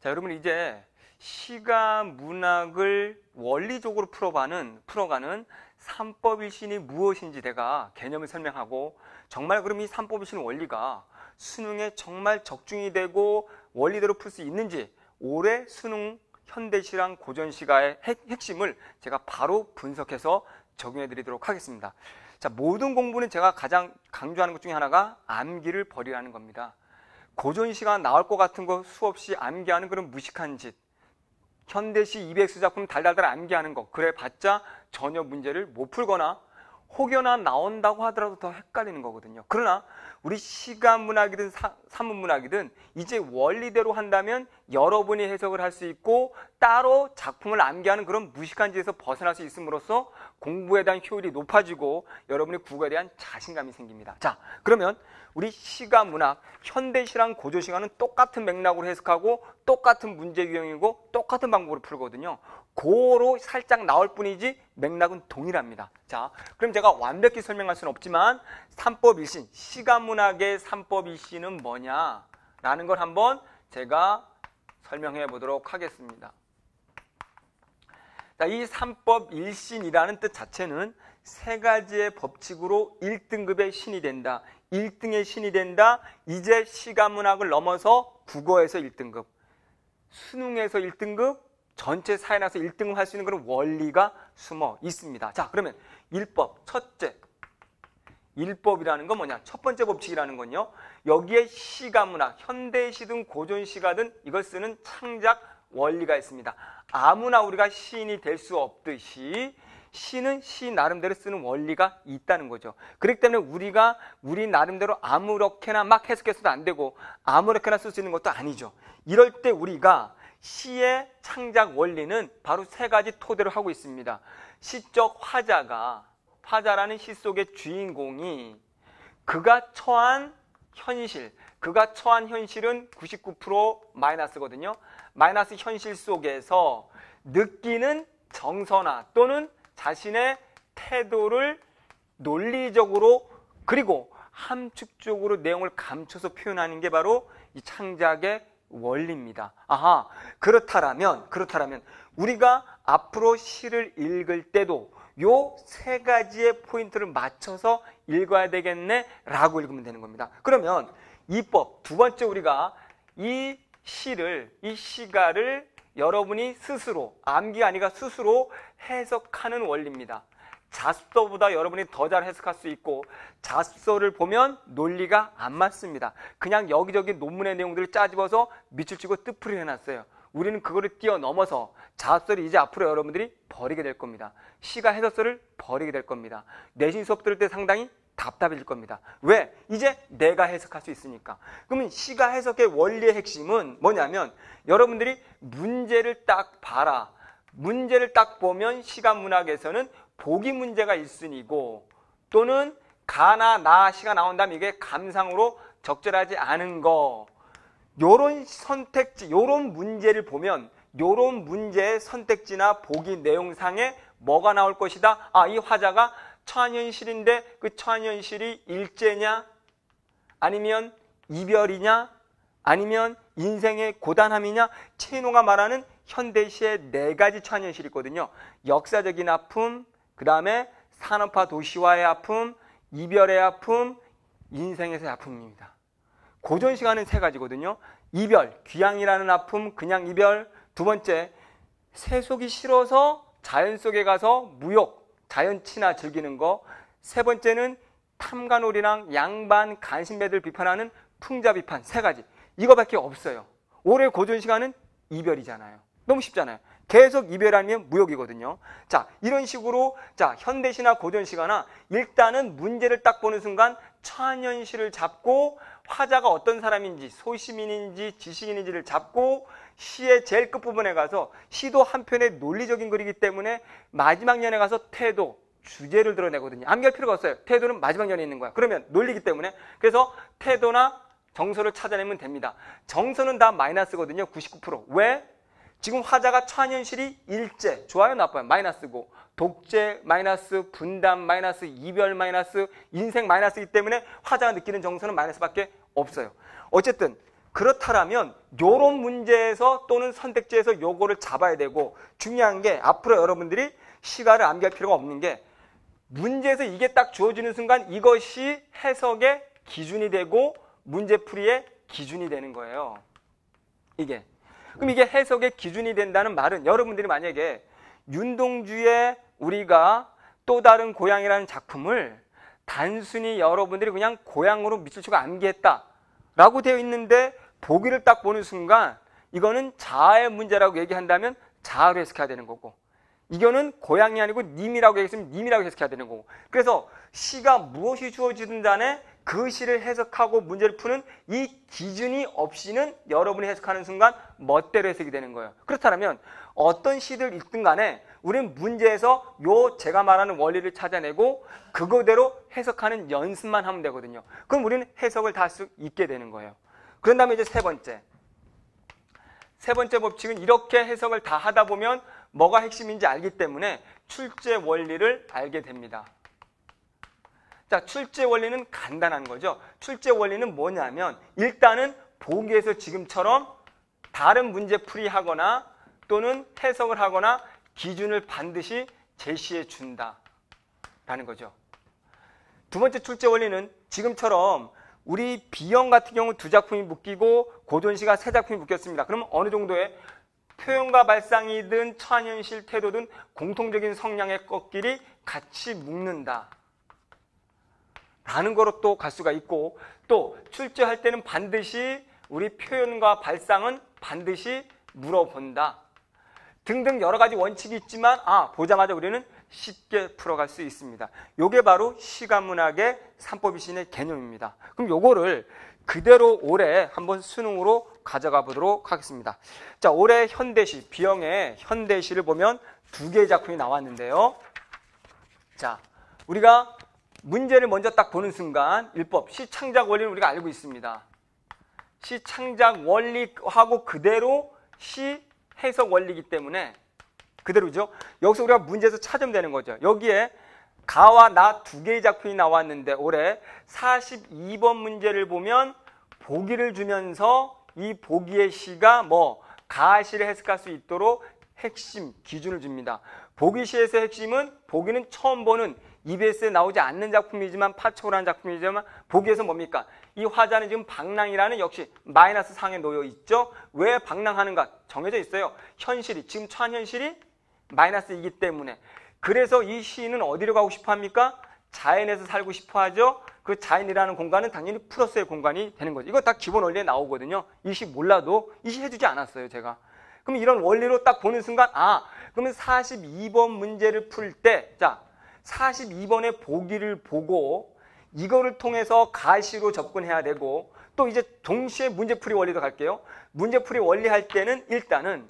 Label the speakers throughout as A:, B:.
A: 자, 여러분 이제 시가 문학을 원리적으로 풀어가는 삼법일신이 무엇인지 내가 개념을 설명하고, 정말 그럼 이 삼법일신 원리가 수능에 정말 적중이 되고 원리대로 풀 수 있는지, 올해 수능 현대시랑 고전시가의 핵심을 제가 바로 분석해서 적용해 드리도록 하겠습니다. 자, 모든 공부는 제가 가장 강조하는 것 중에 하나가 암기를 버리라는 겁니다. 고전시가 나올 것 같은 거 수없이 암기하는 그런 무식한 짓, 현대시 EBX 작품 달달달 암기하는 거, 그래 봤자 전혀 문제를 못 풀거나 혹여나 나온다고 하더라도 더 헷갈리는 거거든요. 그러나 우리 시가문학이든 산문문학이든 이제 원리대로 한다면 여러분이 해석을 할 수 있고 따로 작품을 암기하는 그런 무식한 짓에서 벗어날 수 있음으로써 공부에 대한 효율이 높아지고 여러분의 국어에 대한 자신감이 생깁니다. 자, 그러면 우리 시가문학, 현대시랑 고전시가는 똑같은 맥락으로 해석하고 똑같은 문제 유형이고 똑같은 방법으로 풀거든요. 고로 살짝 나올 뿐이지 맥락은 동일합니다. 자, 그럼 제가 완벽히 설명할 수는 없지만 삼법일신, 시가문학의 삼법일신은 뭐냐라는 걸 한번 제가 설명해 보도록 하겠습니다. 자, 이 삼법일신이라는 뜻 자체는 세 가지의 법칙으로 1등급의 신이 된다. 1등의 신이 된다. 이제 시가문학을 넘어서 국어에서 1등급, 수능에서 1등급, 전체 사회나서 1등을 할 수 있는 그런 원리가 숨어 있습니다. 자, 그러면 1법, 첫째. 1법이라는 건 뭐냐? 첫 번째 법칙이라는 건요, 여기에 시가문학, 현대시든 고전시가든 이걸 쓰는 창작 원리가 있습니다. 아무나 우리가 시인이 될 수 없듯이 시는 시 나름대로 쓰는 원리가 있다는 거죠. 그렇기 때문에 우리가 우리 나름대로 아무렇게나 막 해석해서도 안 되고 아무렇게나 쓸 수 있는 것도 아니죠. 이럴 때 우리가 시의 창작 원리는 바로 세 가지 토대로 하고 있습니다. 시적 화자라는 시 속의 주인공이 그가 처한 현실은 99% 마이너스거든요. 마이너스 현실 속에서 느끼는 정서나 또는 자신의 태도를 논리적으로 그리고 함축적으로 내용을 감춰서 표현하는 게 바로 이 창작의 원리입니다. 아하, 그렇다라면 우리가 앞으로 시를 읽을 때도 요 세 가지의 포인트를 맞춰서 읽어야 되겠네 라고 읽으면 되는 겁니다. 그러면 이법, 두 번째, 우리가 이 시가를 여러분이 스스로, 암기가 아니라 스스로 해석하는 원리입니다. 자습서보다 여러분이 더 잘 해석할 수 있고, 자습서를 보면 논리가 안 맞습니다. 그냥 여기저기 논문의 내용들을 짜집어서 밑줄 치고 뜻풀이 해놨어요. 우리는 그거를 뛰어넘어서 자습서를 이제 앞으로 여러분들이 버리게 될 겁니다. 시가 해석서를 버리게 될 겁니다. 내신 수업 들을 때 상당히 답답해질 겁니다. 왜? 이제 내가 해석할 수 있으니까. 그러면 시가 해석의 원리의 핵심은 뭐냐면, 여러분들이 문제를 딱 봐라. 문제를 딱 보면 시가문학에서는 보기 문제가 1순위고 또는 가나 나 시가 나온다면 이게 감상으로 적절하지 않은 거, 요런 선택지, 요런 문제를 보면 요런 문제의 선택지나 보기 내용상에 뭐가 나올 것이다. 아, 이 화자가 처한현실인데 그 처한현실이 일제냐, 아니면 이별이냐, 아니면 인생의 고단함이냐. 채노가 말하는 현대시의 네 가지 처한현실이 있거든요. 역사적인 아픔, 그 다음에 산업화 도시화의 아픔, 이별의 아픔, 인생에서의 아픔입니다. 고전시가는 세 가지거든요. 이별, 귀향이라는 아픔, 그냥 이별. 두 번째, 세속이 싫어서 자연 속에 가서 무욕, 자연 친화 즐기는 거. 세 번째는 탐관오리랑 양반, 간신배들 비판하는 풍자 비판. 세 가지. 이거밖에 없어요. 올해 고전시가는 이별이잖아요. 너무 쉽잖아요. 계속 이별 아니면 무욕이거든요. 자, 이런 식으로 현대시나 고전시가나 일단은 문제를 딱 보는 순간 처한현실을 잡고 화자가 어떤 사람인지, 소시민인지 지식인인지를 잡고 시의 제일 끝부분에 가서, 시도 한편의 논리적인 글이기 때문에 마지막 년에 가서 태도, 주제를 드러내거든요. 암기할 필요가 없어요. 태도는 마지막 년에 있는 거야. 그러면 논리이기 때문에. 그래서 태도나 정서를 찾아내면 됩니다. 정서는 다 마이너스거든요. 99%. 왜? 지금 화자가 처한현실이 일제, 좋아요 나빠요? 마이너스고, 독재 마이너스, 분단 마이너스, 이별 마이너스, 인생 마이너스이기 때문에 화자가 느끼는 정서는 마이너스밖에 없어요. 어쨌든 그렇다면 요런 문제에서 또는 선택지에서 요거를 잡아야 되고, 중요한 게 앞으로 여러분들이 시가를 암기할 필요가 없는 게, 문제에서 이게 딱 주어지는 순간 이것이 해석의 기준이 되고 문제풀이의 기준이 되는 거예요. 이게. 그럼 이게 해석의 기준이 된다는 말은, 여러분들이 만약에 윤동주의 우리가 또 다른 고향이라는 작품을 단순히 여러분들이 그냥 고향으로 밑줄 치고 암기했다 라고 되어 있는데, 보기를 딱 보는 순간 이거는 자아의 문제라고 얘기한다면 자아로 해석해야 되는 거고, 이거는 고향이 아니고 님이라고 얘기했으면 님이라고 해석해야 되는 거고, 그래서 시가 무엇이 주어지든 간에 그 시를 해석하고 문제를 푸는 이 기준이 없이는 여러분이 해석하는 순간 멋대로 해석이 되는 거예요. 그렇다면 어떤 시를 읽든 간에 우리는 문제에서 요 제가 말하는 원리를 찾아내고 그거대로 해석하는 연습만 하면 되거든요. 그럼 우리는 해석을 다 할 수 있게 되는 거예요. 그런 다음에 이제 세 번째 법칙은, 이렇게 해석을 다 하다 보면 뭐가 핵심인지 알기 때문에 출제 원리를 알게 됩니다. 자, 출제 원리는 간단한 거죠. 출제 원리는 뭐냐면, 일단은 보기에서 지금처럼 다른 문제 풀이하거나 또는 해석을 하거나 기준을 반드시 제시해 준다라는 거죠. 두 번째 출제 원리는 지금처럼 우리 B형 같은 경우 2작품이 묶이고 고전시가 3작품이 묶였습니다. 그러면 어느 정도의 표현과 발상이든 처한현실 태도든 공통적인 성향의 것끼리 같이 묶는다 라는 거로 또 갈 수가 있고, 또 출제할 때는 반드시 우리 표현과 발상은 반드시 물어본다 등등 여러 가지 원칙이 있지만, 보자마자 우리는 쉽게 풀어갈 수 있습니다. 요게 바로 시가문학의 3법이 신의 개념입니다. 그럼 요거를 그대로 올해 한번 수능으로 가져가 보도록 하겠습니다. 자, 올해 현대시, B형의 현대시를 보면 2개의 작품이 나왔는데요. 자, 우리가 문제를 먼저 딱 보는 순간 일법, 시창작 원리는 우리가 알고 있습니다. 시창작 원리하고 그대로 시 해석 원리이기 때문에 그대로죠. 여기서 우리가 문제에서 찾으면 되는 거죠. 여기에 가와 나 2개의 작품이 나왔는데, 올해 42번 문제를 보면 보기를 주면서 이 보기의 시가 가시를 해석할 수 있도록 핵심 기준을 줍니다. 보기시에서 핵심은, 보기는 처음 보는 EBS에 나오지 않는 작품이지만 파초를 한 작품이지만, 보기에서 뭡니까? 이 화자는 지금 방랑이라는 역시 마이너스 상에 놓여 있죠. 왜 방랑하는가? 정해져 있어요. 현실이, 지금 처한현실이 마이너스이기 때문에. 그래서 이 시인은 어디로 가고 싶어 합니까? 자연에서 살고 싶어 하죠. 그 자연이라는 공간은 당연히 플러스의 공간이 되는 거죠. 이거 다 기본 원리에 나오거든요. 이 시 몰라도 이 시 해주지 않았어요, 제가. 그럼 이런 원리로 딱 보는 순간, 그러면 42번 문제를 풀 때, 자, 42번의 보기를 보고 이거를 통해서 가시로 접근해야 되고, 또 이제 동시에 문제풀이 원리도 갈게요. 문제풀이 원리 할 때는 일단은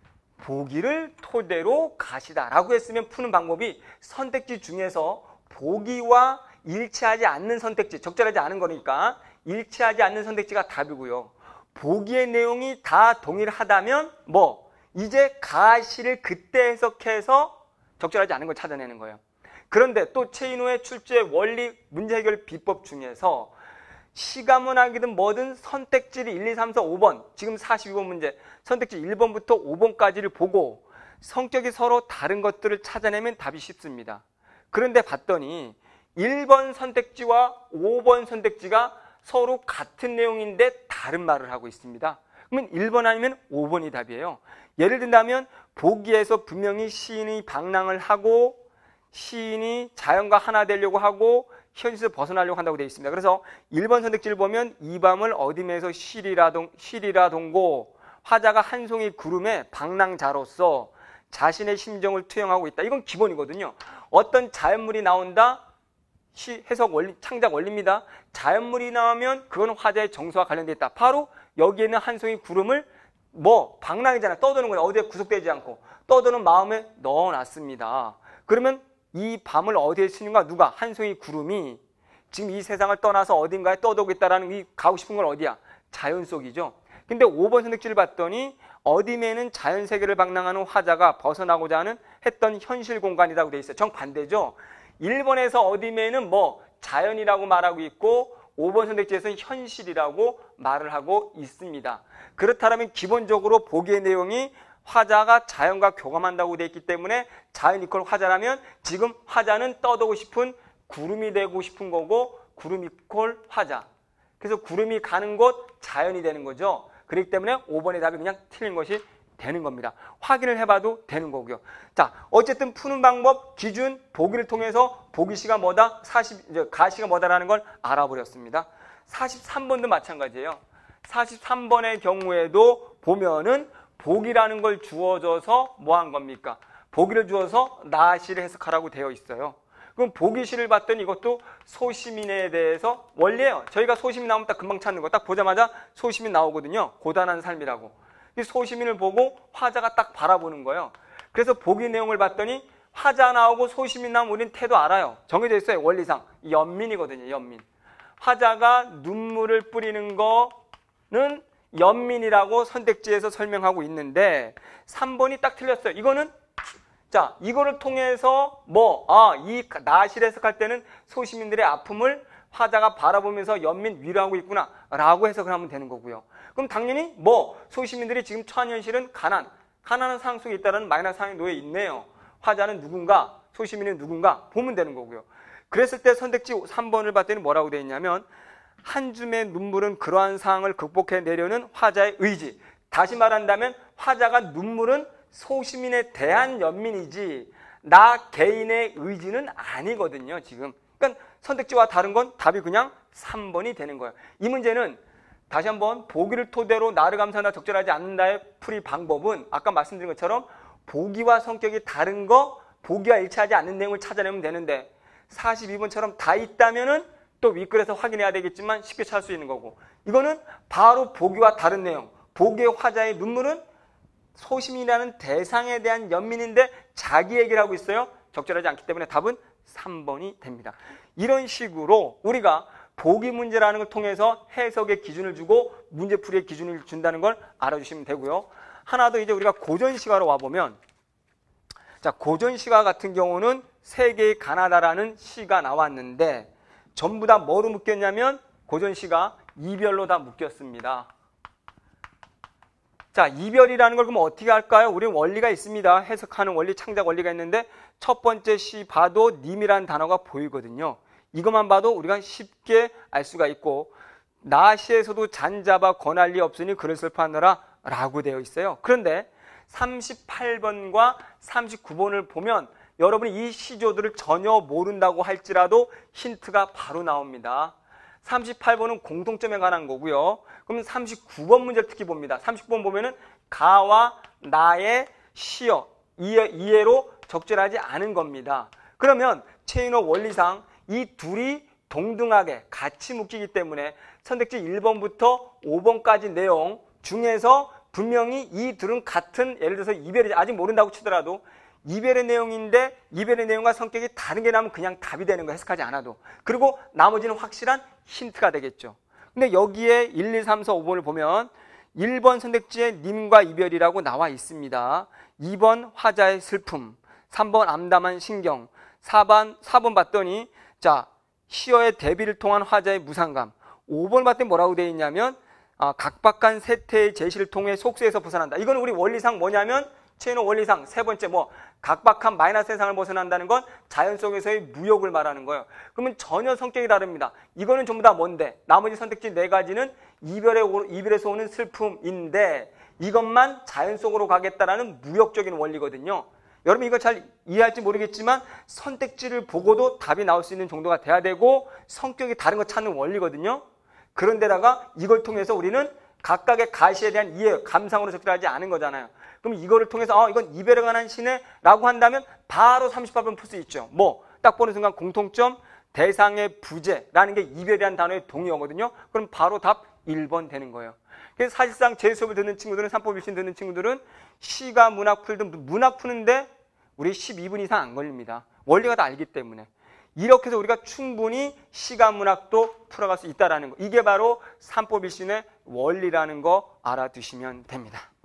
A: 보기를 토대로 가시다라고 했으면 푸는 방법이, 선택지 중에서 보기와 일치하지 않는 선택지, 적절하지 않은 거니까 일치하지 않는 선택지가 답이고요. 보기의 내용이 다 동일하다면 이제 가시를 그때 해석해서 적절하지 않은 걸 찾아내는 거예요. 그런데 또 최인호의 출제 원리 문제 해결 비법 중에서 시가문학이든 뭐든 선택지를 1, 2, 3, 4, 5번, 지금 42번 문제 선택지 1번부터 5번까지를 보고 성격이 서로 다른 것들을 찾아내면 답이 쉽습니다. 그런데 봤더니 1번 선택지와 5번 선택지가 서로 같은 내용인데 다른 말을 하고 있습니다. 그러면 1번 아니면 5번이 답이에요. 예를 든다면 보기에서 분명히 시인이 방랑을 하고 시인이 자연과 하나 되려고 하고 현실에서 벗어나려고 한다고 되어 있습니다. 그래서 1번 선택지를 보면 이 밤을 어디면서 쉬리라 동고, 화자가 한 송이 구름에 방랑자로서 자신의 심정을 투영하고 있다. 이건 기본이거든요. 어떤 자연물이 나온다. 해석 원리, 창작 원리입니다. 자연물이 나오면 그건 화자의 정서와 관련되어 있다. 바로 여기에는 한 송이 구름을 방랑이잖아. 떠도는 거예요. 어디에 구속되지 않고 떠도는 마음에 넣어놨습니다. 그러면 이 밤을 어디에 쓰는가? 누가? 한 송이 구름이 지금 이 세상을 떠나서 어딘가에 떠도고 있다라는, 이 가고 싶은 건 어디야? 자연 속이죠. 근데 5번 선택지를 봤더니 어둠에는 자연 세계를 방랑하는 화자가 벗어나고자 하는 했던 현실 공간이라고 돼 있어요. 정반대죠. 1번에서 어둠에는 자연이라고 말하고 있고 5번 선택지에서는 현실이라고 말을 하고 있습니다. 그렇다면 기본적으로 보기의 내용이 화자가 자연과 교감한다고 되어 있기 때문에 자연 이퀄 화자라면 지금 화자는 떠도고 싶은 구름이 되고 싶은 거고 구름 이퀄 화자. 그래서 구름이 가는 곳 자연이 되는 거죠. 그렇기 때문에 5번의 답이 그냥 틀린 것이 되는 겁니다. 확인을 해봐도 되는 거고요. 자, 어쨌든 푸는 방법, 기준, 보기를 통해서 보기시가 뭐다, 가시가 뭐다라는 걸 알아버렸습니다. 43번도 마찬가지예요. 43번의 경우에도 보면은 보기라는 걸 주어져서 뭐 한 겁니까? 보기를 주어서 나시를 해석하라고 되어 있어요. 그럼 보기시를 봤더니 이것도 소시민에 대해서 원리예요. 저희가 소시민 나오면 딱 금방 찾는 거 딱 보자마자 소시민 나오거든요. 고단한 삶이라고. 이 소시민을 보고 화자가 딱 바라보는 거예요. 그래서 보기 내용을 봤더니 화자 나오고 소시민 나오면 우리는 태도 알아요. 정해져 있어요. 원리상. 연민이거든요. 연민. 화자가 눈물을 뿌리는 거는 연민이라고 선택지에서 설명하고 있는데 3번이 딱 틀렸어요. 이거는 자, 이거를 통해서 이 나시를 해석할 때는 소시민들의 아픔을 화자가 바라보면서 연민 위로하고 있구나 라고 해석을 하면 되는 거고요. 그럼 당연히 소시민들이 지금 처한 현실은 가난한 상황 속에 있다는 마이너스 상황에 놓여 있네요. 화자는 누군가, 소시민은 누군가 보면 되는 거고요. 그랬을 때 선택지 3번을 봤더니 뭐라고 되어 있냐면 한 줌의 눈물은 그러한 상황을 극복해내려는 화자의 의지. 다시 말한다면 화자가 눈물은 소시민에 대한 연민이지 나 개인의 의지는 아니거든요. 지금. 그러니까 선택지와 다른 건 답이 그냥 3번이 되는 거예요. 이 문제는 다시 한번 보기를 토대로 나를 감사한다 적절하지 않는다의 풀이 방법은 아까 말씀드린 것처럼 보기와 성격이 다른 거, 보기와 일치하지 않는 내용을 찾아내면 되는데 42번처럼 다 있다면은 또 윗글에서 확인해야 되겠지만 쉽게 찾을 수 있는 거고, 이거는 바로 보기와 다른 내용, 보기의 화자의 눈물은 소심이라는 대상에 대한 연민인데 자기 얘기를 하고 있어요. 적절하지 않기 때문에 답은 3번이 됩니다. 이런 식으로 우리가 보기 문제라는 걸 통해서 해석의 기준을 주고 문제풀이의 기준을 준다는 걸 알아주시면 되고요. 하나 더 이제 우리가 고전시가로 와보면, 자, 고전시가 같은 경우는 세계의 가나다라는 시가 나왔는데 전부 다 뭐로 묶였냐면 고전시가 이별로 다 묶였습니다. 자, 이별이라는 걸 그럼 어떻게 할까요? 우리 원리가 있습니다. 해석하는 원리, 창작 원리가 있는데 첫 번째 시 봐도 님이라는 단어가 보이거든요. 이것만 봐도 우리가 쉽게 알 수가 있고, 나시에서도 잔잡아 권할 리 없으니 그를 슬퍼하느라 라고 되어 있어요. 그런데 38번과 39번을 보면 여러분이 이 시조들을 전혀 모른다고 할지라도 힌트가 바로 나옵니다. 38번은 공통점에 관한 거고요. 그럼 39번 문제를 특히 봅니다. 39번 보면은 가와 나의 시어, 이해로 적절하지 않은 겁니다. 그러면 체인호 원리상 이 둘이 동등하게 같이 묶이기 때문에 선택지 1번부터 5번까지 내용 중에서 분명히 이 둘은 같은, 예를 들어서 이별이 아직 모른다고 치더라도 이별의 내용인데 이별의 내용과 성격이 다른 게 나오면 그냥 답이 되는 거, 해석하지 않아도. 그리고 나머지는 확실한 힌트가 되겠죠. 근데 여기에 1, 2, 3, 4, 5번을 보면 1번 선택지에 님과 이별이라고 나와 있습니다. 2번 화자의 슬픔, 3번 암담한 신경, 4번 봤더니 자, 시어의 대비를 통한 화자의 무상감, 5번 봤더니 뭐라고 되어 있냐면 각박한 세태의 제시를 통해 속세에서 벗어난다. 이건 우리 원리상 뭐냐면 체인호 원리상 세 번째 각박한 마이너스 세상을 벗어난다는 건 자연 속에서의 무욕을 말하는 거예요. 그러면 전혀 성격이 다릅니다. 이거는 전부 다 뭔데? 나머지 선택지 4가지는 이별에서 오는 슬픔인데 이것만 자연 속으로 가겠다라는 무역적인 원리거든요. 여러분 이거 잘 이해할지 모르겠지만 선택지를 보고도 답이 나올 수 있는 정도가 돼야 되고 성격이 다른 거 찾는 원리거든요. 그런데다가 이걸 통해서 우리는 각각의 가시에 대한 이해, 감상으로 적절하지 않은 거잖아요. 그럼 이거를 통해서 이건 이별에 관한 시네 라고 한다면 바로 38번 풀 수 있죠. 딱 보는 순간 공통점, 대상의 부재라는 게 이별이라는 단어의 동의어거든요. 그럼 바로 답 1번 되는 거예요. 그래서 사실상 제 수업을 듣는 친구들은, 3법 일신 듣는 친구들은 시가 문학 풀든 문학 푸는데 우리 12분 이상 안 걸립니다. 원리가 다 알기 때문에. 이렇게 해서 우리가 충분히 시가 문학도 풀어갈 수 있다는 거. 이게 바로 3법 일신의 원리라는 거 알아두시면 됩니다.